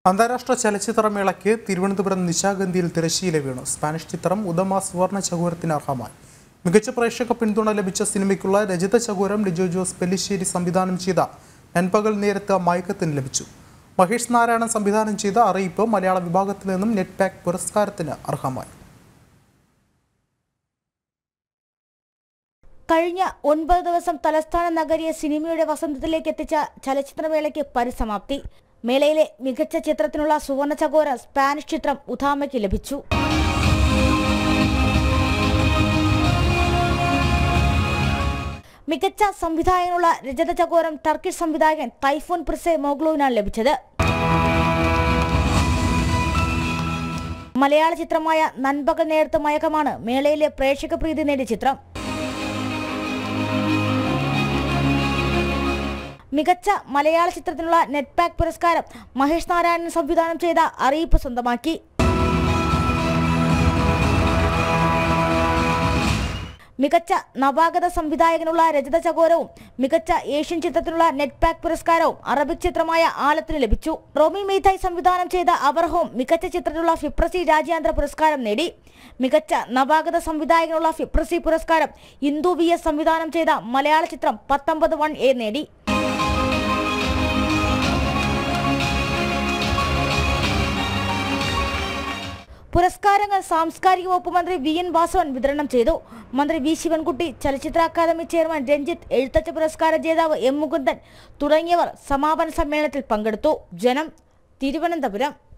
അന്താരാഷ്ട്ര ചലച്ചിത്രമേളയ്ക്ക് തിരുവനന്തപുരം നിശാഗന്ധിയിൽ തിരശ്ശീല വീണു. സ്പാനിഷ് ചിത്രം ഉദമ സുവർണ ചകോരത്തിന് അർഹമായി. മികച്ച പ്രേക്ഷക പിന്തുണ ലഭിച്ച സിനിമയ്ക്കുള്ള രജത ചകോരം ലിജോ ജോസ് പെല്ലിശ്ശേരി സംവിധാനം ചെയ്ത നൻപകൽ നേരത്ത് മയക്കത്തിന് ലഭിച്ചു. മഹേഷ് നാരായണൻ സംവിധാനം ചെയ്ത അറിയിപ്പ് മലയാള വിഭാഗത്തിൽ നിന്നും നെറ്റ് പാക്ക് പുരസ്കാരത്തിന് അർഹമായി. കഴിഞ്ഞ 9 ദിവസം തലസ്ഥാന നഗരിയെ സിനിമയുടെ വസന്തത്തിലേക്ക് എത്തിച്ച ചലച്ചിത്രമേളയ്ക്ക് പരിസമാപ്തി. മേളയിലെ മികച്ച ചിത്രത്തിനുള്ള സുവർണ ചകോരം സ്പാനിഷ് ചിത്രം ഉദാമയ്ക്ക് ലഭിച്ചു. മികച്ച സംവിധായകനുള്ള രജത ചകോരം ടർക്കിഷ് സംവിധായകൻ തൈഫൂൺ പ്രിസെ മോഗ്ലുവിനാണ് ലഭിച്ചത്. മലയാള ചിത്രമായ നൻപകൽ നേരത്ത് മയക്കമാണ് മേളയിലെ പ്രേക്ഷക പ്രീതി നേടിയ ചിത്രം. മികച്ച മലയാള ചിത്രത്തിനുള്ള നെറ്റ് പാക്ക് പുരസ്കാരം മഹേഷ് നാരായണൻ സംവിധാനം ചെയ്ത അറിയിപ്പ് സ്വന്തമാക്കി. മികച്ച നവാഗത സംവിധായകനുള്ള രജത ചകോരവും മികച്ച ഏഷ്യൻ ചിത്രത്തിനുള്ള നെറ്റ് പാക്ക് പുരസ്കാരവും അറബിക് ചിത്രമായ ആലത്തിന് ലഭിച്ചു. റോമി മെയ്തായ് സംവിധാനം ചെയ്ത അവർഹവും മികച്ച ചിത്രത്തിനുള്ള ഫിപ്രസി രാജ്യാന്തര പുരസ്കാരം നേടി. മികച്ച നവാഗത സംവിധായകനുള്ള ഫിപ്രസി പുരസ്കാരം ഇന്ദു VS സംവിധാനം ചെയ്ത മലയാള ചിത്രം 19(1)A നേടി. പുരസ്കാരങ്ങൾ സാംസ്കാരിക വകുപ്പ് മന്ത്രി VN വാസവൻ വിതരണം ചെയ്തു. മന്ത്രി V ശിവൻകുട്ടി, ചലച്ചിത്ര അക്കാദമി ചെയർമാൻ രഞ്ജിത്ത്, എഴുത്തച്ഛ പുരസ്കാര ജേതാവ് M മുകുന്ദൻ തുടങ്ങിയവർ സമാപന സമ്മേളനത്തിൽ പങ്കെടുത്തു. ജനം, തിരുവനന്തപുരം.